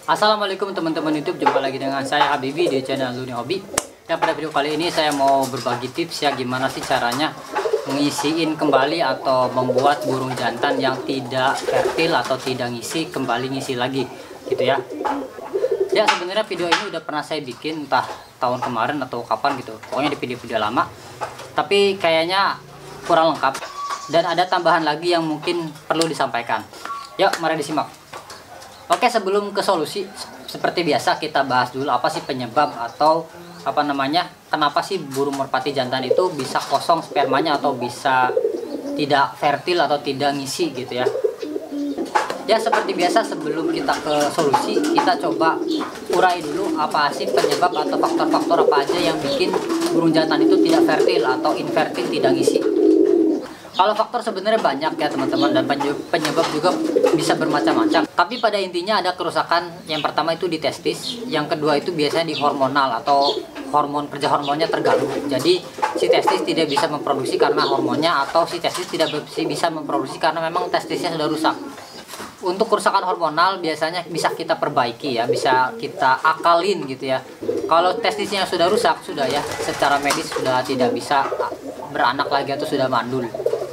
Assalamualaikum teman-teman YouTube, jumpa lagi dengan saya Habibi di channel Luni Hobi. Dan pada video kali ini saya mau berbagi tips ya, gimana sih caranya ngisiin kembali atau membuat burung jantan yang tidak fertil atau tidak ngisi kembali ngisi lagi gitu ya. Ya sebenarnya video ini udah pernah saya bikin entah tahun kemarin atau kapan gitu, pokoknya di video-video lama, tapi kayaknya kurang lengkap dan ada tambahan lagi yang mungkin perlu disampaikan. Yuk mari disimak. Oke, sebelum ke solusi, seperti biasa kita bahas dulu apa sih penyebab atau kenapa sih burung merpati jantan itu bisa kosong spermanya atau bisa tidak fertil atau tidak ngisi gitu ya. Ya seperti biasa, sebelum kita ke solusi, kita coba urai dulu apa sih penyebab atau faktor-faktor apa aja yang bikin burung jantan itu tidak fertil atau infertil, tidak ngisi. Kalau faktor sebenarnya banyak ya teman-teman, dan penyebab juga bisa bermacam-macam. Tapi pada intinya ada kerusakan. Yang pertama itu di testis, yang kedua itu biasanya di hormonal atau kerja hormonnya terganggu. Jadi si testis tidak bisa memproduksi karena hormonnya, atau si testis tidak bisa memproduksi karena memang testisnya sudah rusak. Untuk kerusakan hormonal biasanya bisa kita perbaiki ya, bisa kita akalin gitu ya. Kalau testisnya sudah rusak, sudah ya secara medis sudah tidak bisa beranak lagi atau sudah mandul.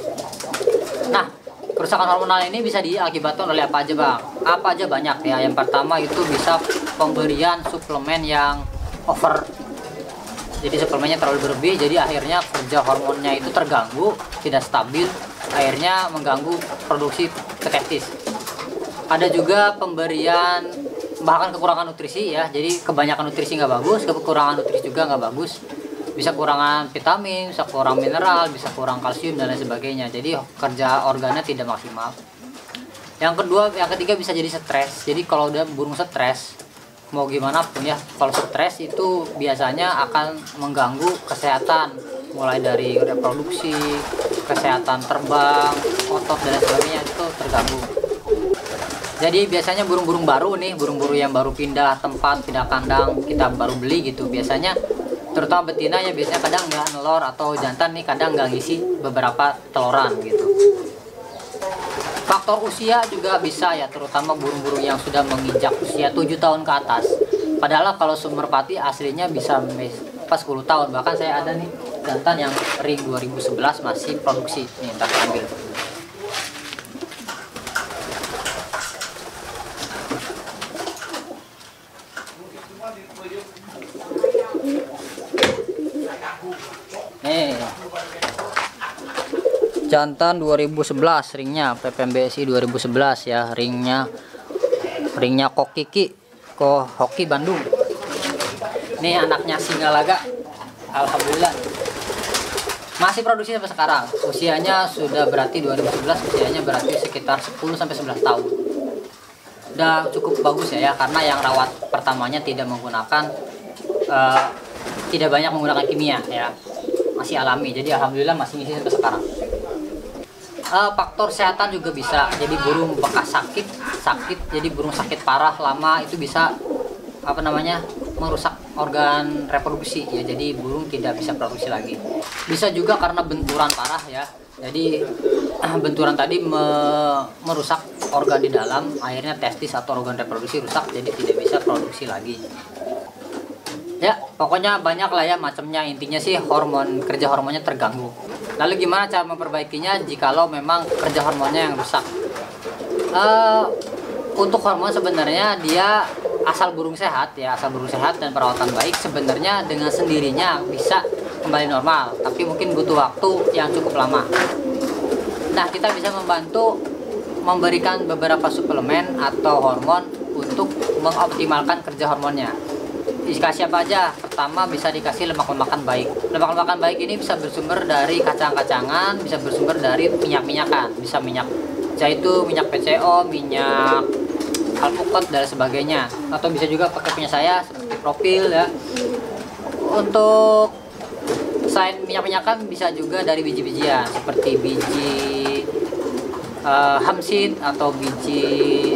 Nah, kerusakan hormonal ini bisa diakibatkan oleh apa aja bang? Apa aja banyak ya. Yang pertama itu bisa pemberian suplemen yang over. Jadi suplemennya terlalu berlebih, jadi akhirnya kerja hormonnya itu terganggu, tidak stabil, akhirnya mengganggu produksi ke testis. Ada juga pemberian bahkan kekurangan nutrisi ya. Jadi kebanyakan nutrisi nggak bagus, kekurangan nutrisi juga nggak bagus. Bisa kurangan vitamin, bisa kurang mineral, bisa kurang kalsium dan lain sebagainya. Jadi kerja organnya tidak maksimal. Yang ketiga bisa jadi stres. Jadi kalau udah burung stres, mau gimana pun ya, kalau stres itu biasanya akan mengganggu kesehatan, mulai dari reproduksi, kesehatan terbang, otot dan lain sebagainya itu terganggu. Jadi biasanya burung-burung baru nih, burung-burung yang baru pindah tempat, pindah kandang, kita baru beli gitu, biasanya terutama betina ya biasanya kadang nggak nelor, atau jantan nih kadang nggak ngisi beberapa teloran gitu. Faktor usia juga bisa ya, terutama burung-burung yang sudah menginjak usia 7 tahun ke atas. Padahal kalau merpati aslinya bisa pas 10 tahun. Bahkan saya ada nih jantan yang ring 2011 masih produksi. Nih ntar ambil. Nih jantan 2011 ringnya, PPMBSI 2011 ya, ringnya Hoki Bandung. Ini anaknya Singgalaga, alhamdulillah masih produksi sampai sekarang. Usianya sudah berarti 2011, usianya berarti sekitar 10-11 tahun. Udah cukup bagus ya, karena yang rawat pertamanya tidak banyak menggunakan kimia ya, masih alami, jadi alhamdulillah masih ngisi sampai sekarang. Faktor kesehatan juga bisa, jadi burung bekas sakit, jadi burung sakit parah lama itu bisa merusak organ reproduksi ya, jadi burung tidak bisa produksi lagi. Bisa juga karena benturan parah ya, jadi benturan tadi merusak organ di dalam, akhirnya testis atau organ reproduksi rusak, jadi tidak bisa produksi lagi. Ya, pokoknya banyak lah ya macamnya. Intinya sih kerja hormonnya terganggu. Lalu gimana cara memperbaikinya jikalau memang kerja hormonnya yang rusak? Untuk hormon sebenarnya dia asal burung sehat dan perawatan baik, sebenarnya dengan sendirinya bisa kembali normal. Tapi mungkin butuh waktu yang cukup lama. Nah, kita bisa membantu memberikan beberapa suplemen atau hormon untuk mengoptimalkan kerja hormonnya. Dikasih apa aja? Pertama bisa dikasih lemak-lemakan baik. Lemak-lemakan baik ini bisa bersumber dari kacang-kacangan, bisa bersumber dari minyak-minyakan, bisa minyak zaitun, minyak PCO, minyak alpukat dan sebagainya. Atau bisa juga pakai punya saya seperti Profil ya. Untuk selain minyak-minyakan bisa juga dari biji-bijian seperti biji hamsit atau biji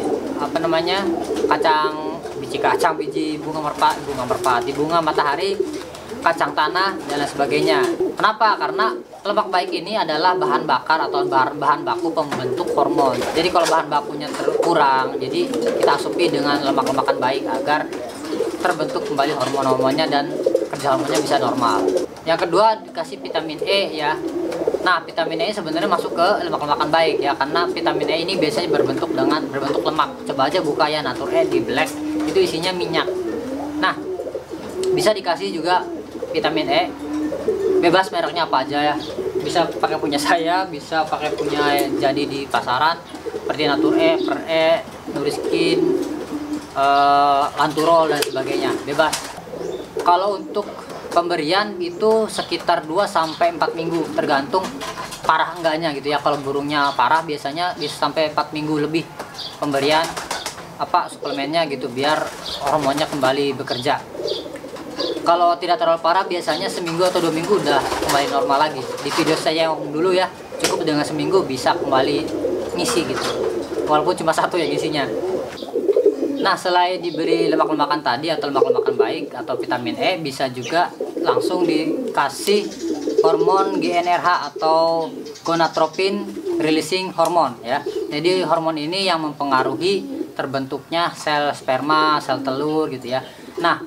biji bunga merpati, bunga matahari, kacang tanah dan lain sebagainya. Kenapa? Karena lemak baik ini adalah bahan bakar atau bahan baku pembentuk hormon. Jadi kalau bahan bakunya kurang, jadi kita asupi dengan lemak-lemakan baik agar terbentuk kembali hormon-hormonnya dan kerja hormonnya bisa normal. Yang kedua, dikasih vitamin E ya. Nah, vitamin E sebenarnya masuk ke lemak-lemakan baik ya, karena vitamin E ini biasanya berbentuk lemak. Coba aja buka ya Natur E di black, itu isinya minyak. Nah, bisa dikasih juga vitamin E, bebas mereknya apa aja ya. Bisa pakai punya saya, bisa pakai punya jadi di pasaran seperti Natur E, Per E, Nuriskin, Lanturol dan sebagainya, bebas. Kalau untuk pemberian itu sekitar 2-4 minggu, tergantung parah enggaknya gitu ya. Kalau burungnya parah biasanya bisa sampai 4 minggu lebih pemberian suplemennya gitu, biar hormonnya kembali bekerja. Kalau tidak terlalu parah biasanya seminggu atau 2 minggu udah kembali normal lagi. Di video saya yang dulu ya, cukup dengan seminggu bisa kembali ngisi gitu, walaupun cuma satu ya ngisinya. Nah, selain diberi lemak-lemakan tadi atau lemak-lemakan baik atau vitamin E, bisa juga langsung dikasih hormon GnRH atau gonadotropin releasing hormone ya. Jadi hormon ini yang mempengaruhi terbentuknya sel sperma, sel telur gitu ya. Nah,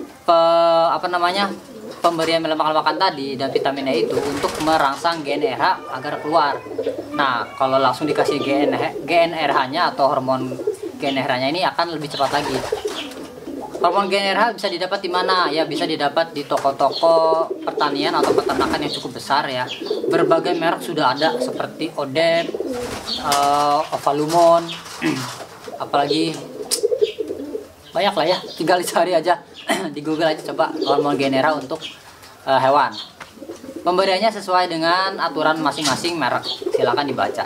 pemberian lemak-lemakan tadi dan vitamin E itu untuk merangsang GnRH agar keluar. Nah, kalau langsung dikasih GnRH-nya atau hormon GnRH-nya ini akan lebih cepat lagi. Hormon GnRH bisa didapat di mana? Ya, bisa didapat di toko-toko pertanian atau peternakan yang cukup besar ya. Berbagai merek sudah ada seperti Odep, Ovalumon, apalagi banyak lah ya. Tinggal dicari aja di Google aja, coba hormon GnRH untuk hewan. Pemberiannya sesuai dengan aturan masing-masing merek. Silakan dibaca.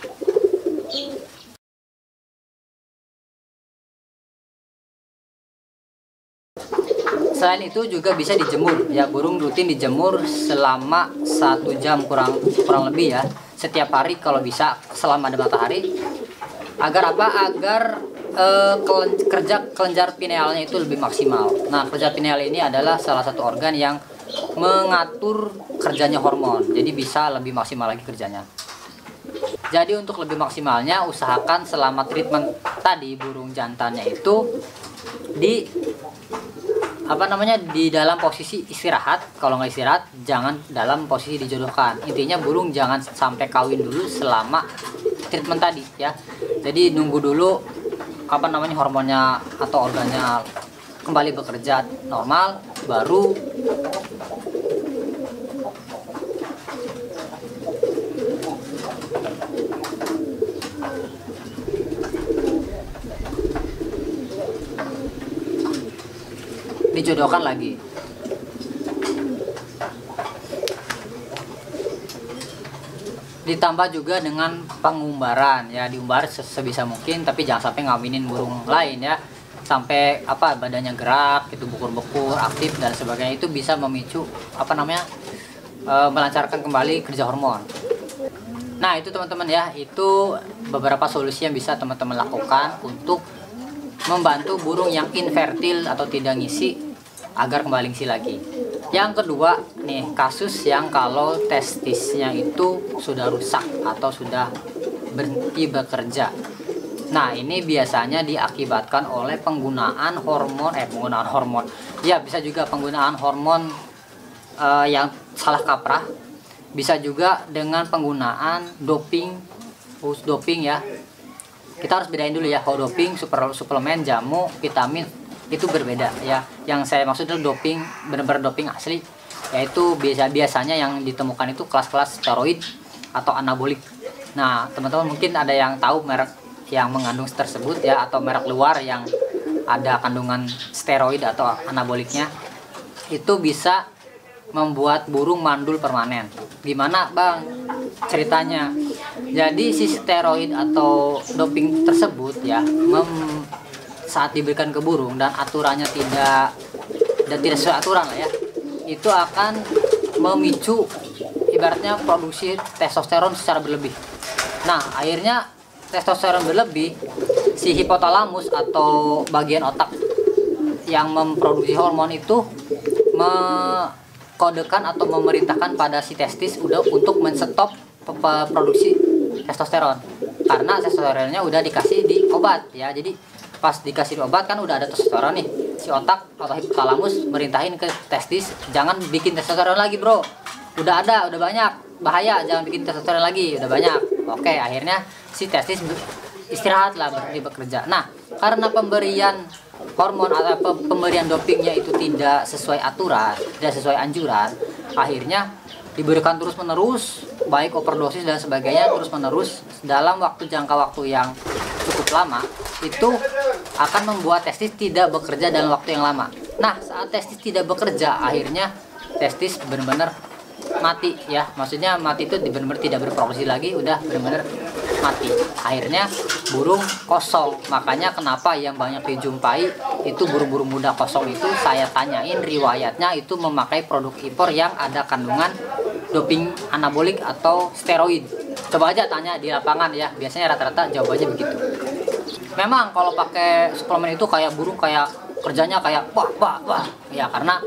Selain itu juga bisa dijemur ya, burung rutin dijemur selama 1 jam kurang lebih ya, setiap hari kalau bisa selama ada matahari. Agar apa? Agar kerja kelenjar pinealnya itu lebih maksimal. Nah, kelenjar pineal ini adalah salah satu organ yang mengatur kerjanya hormon, jadi bisa lebih maksimal lagi kerjanya. Jadi untuk lebih maksimalnya, usahakan selama treatment tadi burung jantannya itu di dalam posisi istirahat. Kalau nggak istirahat, jangan dalam posisi dijodohkan. Intinya burung jangan sampai kawin dulu selama treatment tadi ya. Jadi nunggu dulu hormonnya atau organnya kembali bekerja normal, baru dijodohkan lagi. Ditambah juga dengan pengumbaran ya, diumbar sebisa mungkin, tapi jangan sampai ngawinin burung lain ya, sampai badannya gerak gitu, bukur-bukur, aktif dan sebagainya. Itu bisa memicu melancarkan kembali kerja hormon. Nah, itu teman-teman ya, itu beberapa solusi yang bisa teman-teman lakukan untuk membantu burung yang infertil atau tidak ngisi agar kembali ngisi lagi. Yang kedua nih, kasus yang kalau testisnya itu sudah rusak atau sudah berhenti bekerja. Nah, ini biasanya diakibatkan oleh penggunaan hormon. Ya, bisa juga penggunaan hormon yang salah kaprah. Bisa juga dengan penggunaan doping ya. Kita harus bedain dulu ya, kalau doping, suplemen, jamu, vitamin itu berbeda ya. Yang saya maksud adalah doping, benar-benar doping asli, yaitu biasanya yang ditemukan itu kelas-kelas steroid atau anabolik. Nah, teman-teman mungkin ada yang tahu merek yang mengandung tersebut ya, atau merek luar yang ada kandungan steroid atau anaboliknya. Itu bisa membuat burung mandul permanen. Gimana Bang ceritanya? Jadi si steroid atau doping tersebut ya, saat diberikan ke burung dan aturannya tidak sesuai aturan lah ya, itu akan memicu ibaratnya produksi testosteron secara berlebih. Nah, akhirnya testosteron berlebih, si hipotalamus atau bagian otak yang memproduksi hormon itu kodekan atau memerintahkan pada si testis udah untuk menstop produksi testosteron, karena testosteronnya udah dikasih di obat ya. Jadi pas dikasih di obat kan udah ada testosteron nih, si otak atau hipotalamus merintahin ke testis, jangan bikin testosteron lagi bro, udah ada, udah banyak, bahaya, jangan bikin testosteron lagi, udah banyak. Oke, akhirnya si testis istirahat lah, berhenti bekerja. Nah, karena pemberian hormon atau pemberian dopingnya itu tidak sesuai aturan, tidak sesuai anjuran, akhirnya diberikan terus menerus, baik overdosis dan sebagainya terus menerus dalam jangka waktu yang cukup lama, itu akan membuat testis tidak bekerja dalam waktu yang lama. Nah, saat testis tidak bekerja, akhirnya testis benar-benar mati ya, maksudnya mati itu benar-benar tidak berproduksi lagi, udah benar-benar mati. Akhirnya burung kosong. Makanya kenapa yang banyak dijumpai itu burung-burung muda kosong itu, saya tanyain riwayatnya itu memakai produk impor yang ada kandungan doping anabolik atau steroid. Coba aja tanya di lapangan ya, biasanya rata-rata jawabannya begitu. Memang kalau pakai suplemen itu kayak burung kayak kerjanya kayak wah ya, karena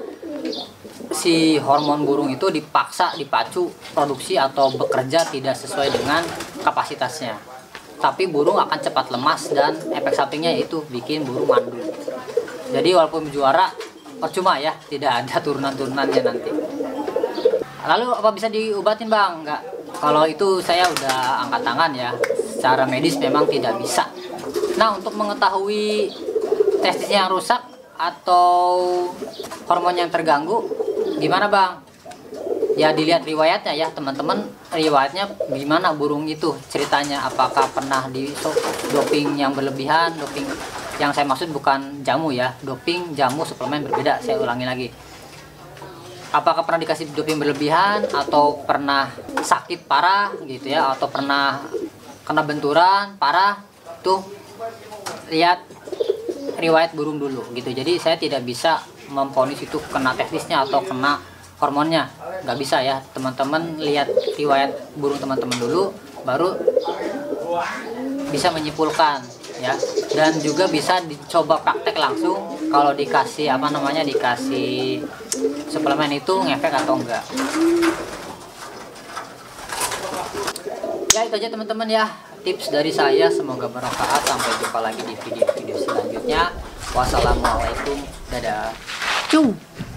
si hormon burung itu dipacu produksi atau bekerja tidak sesuai dengan kapasitasnya. Tapi burung akan cepat lemas dan efek sampingnya itu bikin burung mandul. Jadi walaupun juara percuma ya, tidak ada turunan-turunannya nanti. Lalu apa bisa diobatin bang? Enggak. Kalau itu saya udah angkat tangan ya. Secara medis memang tidak bisa. Nah, untuk mengetahui testisnya yang rusak atau hormon yang terganggu, gimana bang? Ya dilihat riwayatnya ya teman-teman, riwayatnya gimana burung itu ceritanya, apakah pernah di doping yang berlebihan. Doping yang saya maksud bukan jamu ya, doping jamu suplemen berbeda, saya ulangi lagi. Apakah pernah dikasih doping berlebihan, atau pernah sakit parah gitu ya, atau pernah kena benturan parah, tuh lihat riwayat burung dulu gitu. Jadi saya tidak bisa memvonis itu kena testisnya atau kena hormonnya, nggak bisa ya teman-teman. Lihat riwayat burung teman-teman dulu, baru bisa menyimpulkan ya. Dan juga bisa dicoba praktek langsung kalau dikasih dikasih suplemen itu ngefek atau enggak. Ya itu aja teman-teman ya, tips dari saya, semoga bermanfaat. Sampai jumpa lagi di video-video selanjutnya. Wassalamualaikum, dadah. Cuy.